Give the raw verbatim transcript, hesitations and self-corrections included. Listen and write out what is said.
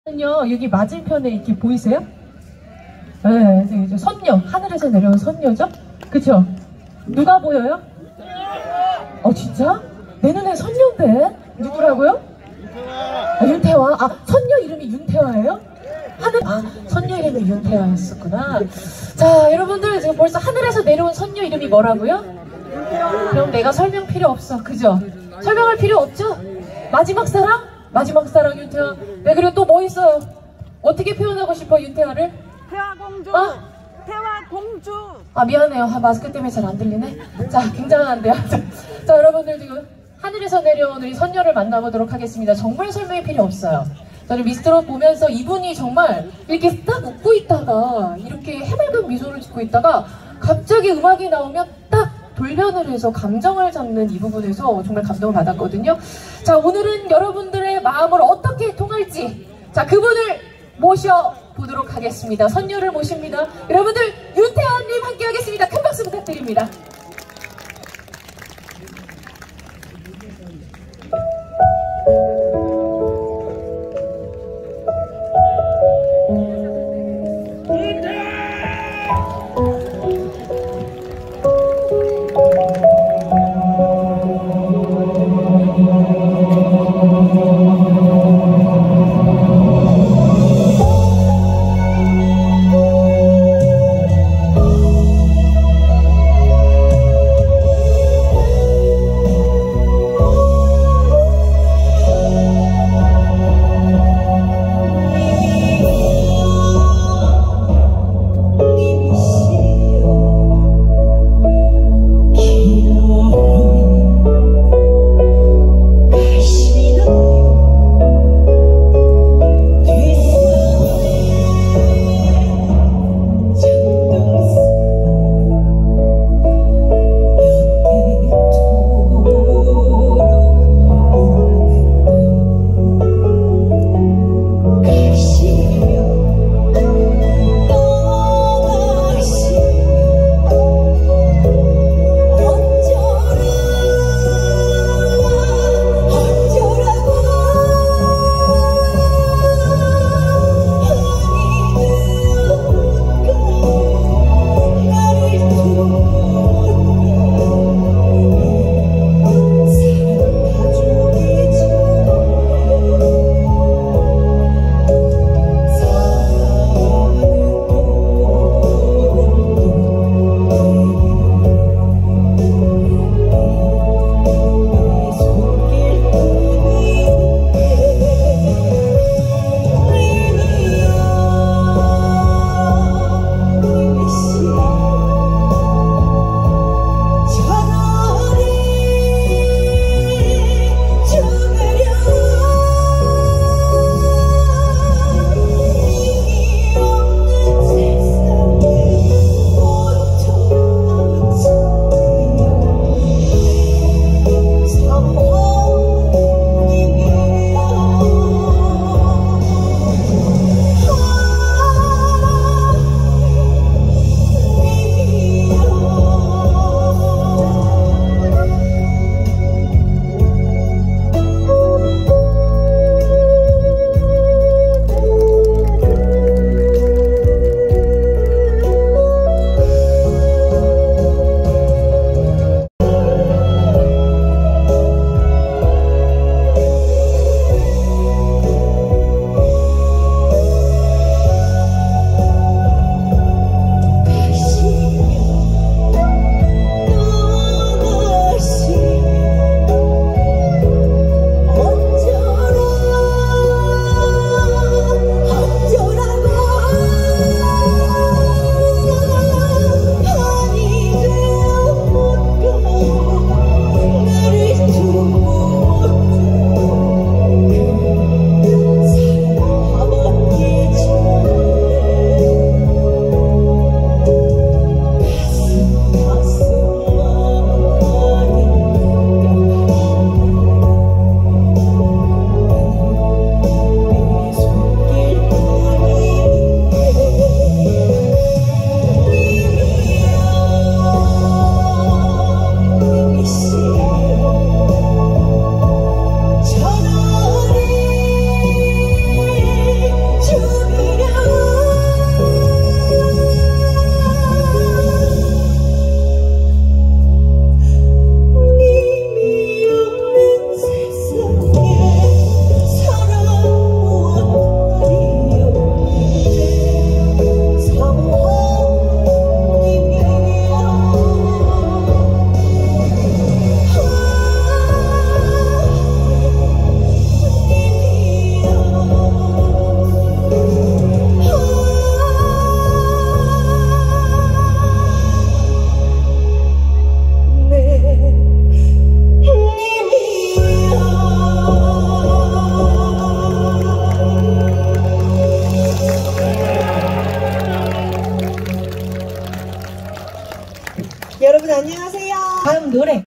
요 여기 맞은편에 이렇게 보이세요? 네, 이제 선녀, 하늘에서 내려온 선녀죠? 그쵸? 누가 보여요? 어, 진짜? 내 눈에 선녀인데? 누구라고요? 아, 윤태화. 아, 선녀 이름이 윤태화예요? 하늘, 아, 선녀 이름이 윤태화였었구나. 자, 여러분들 지금 벌써 하늘에서 내려온 선녀 이름이 뭐라고요? 그럼 내가 설명 필요 없어. 그죠? 설명할 필요 없죠? 마지막 사랑? 마지막 사랑 윤태화. 네, 그리고 또 뭐 있어요? 어떻게 표현하고 싶어 윤태화를? 태화 공주. 어? 태화 공주. 아, 미안해요. 아, 마스크 때문에 잘 안 들리네. 자, 굉장한데요. 자, 여러분들 지금 하늘에서 내려온 우리 선녀를 만나보도록 하겠습니다. 정말 설명이 필요 없어요. 저는 미스트롯 보면서 이분이 정말 이렇게 딱 웃고 있다가 이렇게 해맑은 미소를 짓고 있다가 갑자기 음악이 나오면 딱 돌변을 해서 감정을 잡는 이 부분에서 정말 감동을 받았거든요. 자, 오늘은 여러분들의 마음을 어떻게 통할지, 자, 그분을 모셔보도록 하겠습니다. 선녀를 모십니다. 여러분들 윤태화님 함께 하겠습니다. 큰 박수 부탁드립니다.